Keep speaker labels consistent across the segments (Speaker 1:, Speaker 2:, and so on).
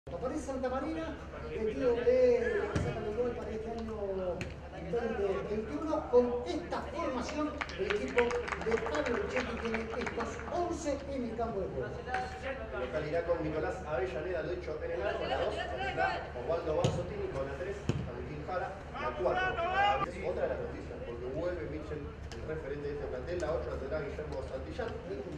Speaker 1: Aparece Santa Marina, vestido de Santa Manuel para este año 2021. Con esta formación, el equipo de Pablo Chetti tiene estos 11 en el campo de juego.
Speaker 2: Localidad con Nicolás Avellaneda, lo hecho en el arco, la 2, está Osvaldo Barzotini con la 3, Agustín Jara, la 4. Es otra de las noticias, porque vuelve Michel, el referente de este plantel, la 8 la tendrá Guillermo Santillán.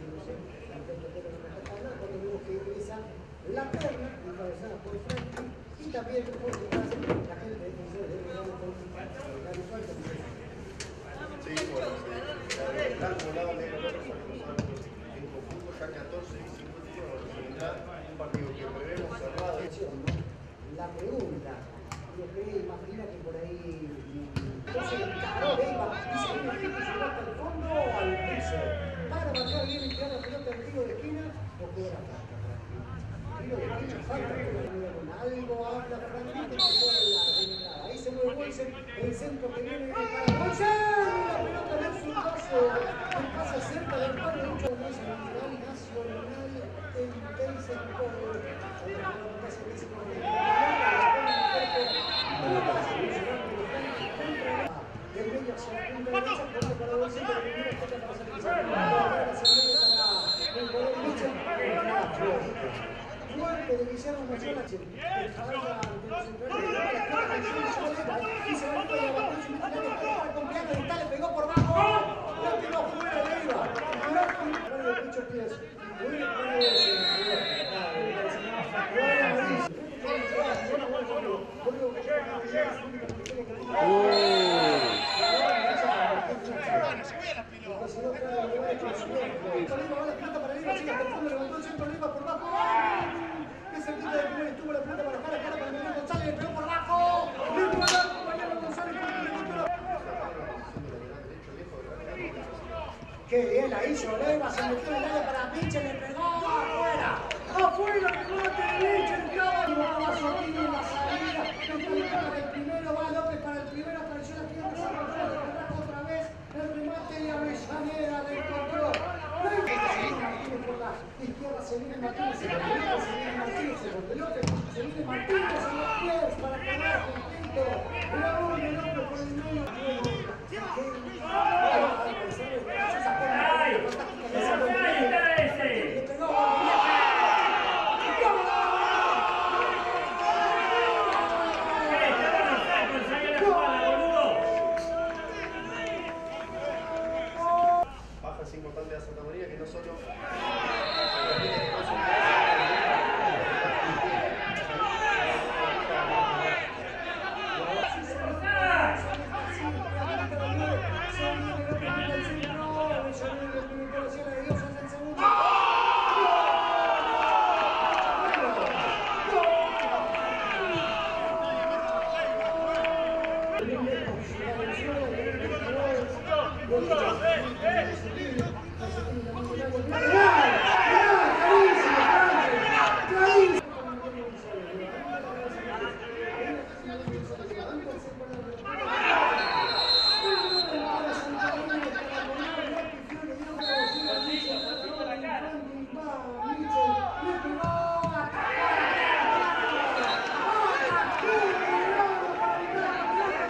Speaker 1: La perna, encabezada por Franklin, y también por detrás la gente de defensores de la visual también.
Speaker 2: Sí, bueno, está acumulado de colores en conjunto ya 14 y 51, un partido que prevemos cerrado.
Speaker 1: La pregunta, lo que imagina que por ahí no se encaró Leiva, dice que el equipo se va hasta el fondo al piso para marcar bien y tirar la pelota en tiro de esquina o cobra falta. Tiro de esquina, falta, algo habla Franklin que se pone la entrada. Ahí se mueve Wilson, el centro que viene para Wilson, la pelota de su paso, el pase cerca del palo derecho de Nacional en Teisenberg. Fuerte de Guillermo Machola, y se le pegó por abajo, la tiró fuera de Leiva. Qué bien la hizo Leiva, se metió en el área para Michel, le pegó afuera. Afuera, remate de Michel, clava, va Sotini en la salida, para el primero, va López para el primero, apareció la pierna, se arrancó otra vez, el remate y Avellaneda le encontró. Martínez por la izquierda, se viene Martínez, se viene Martínez, se volvió López, se viene Martínez en los pies para acabar con Pinto. Bravo de López por el medio.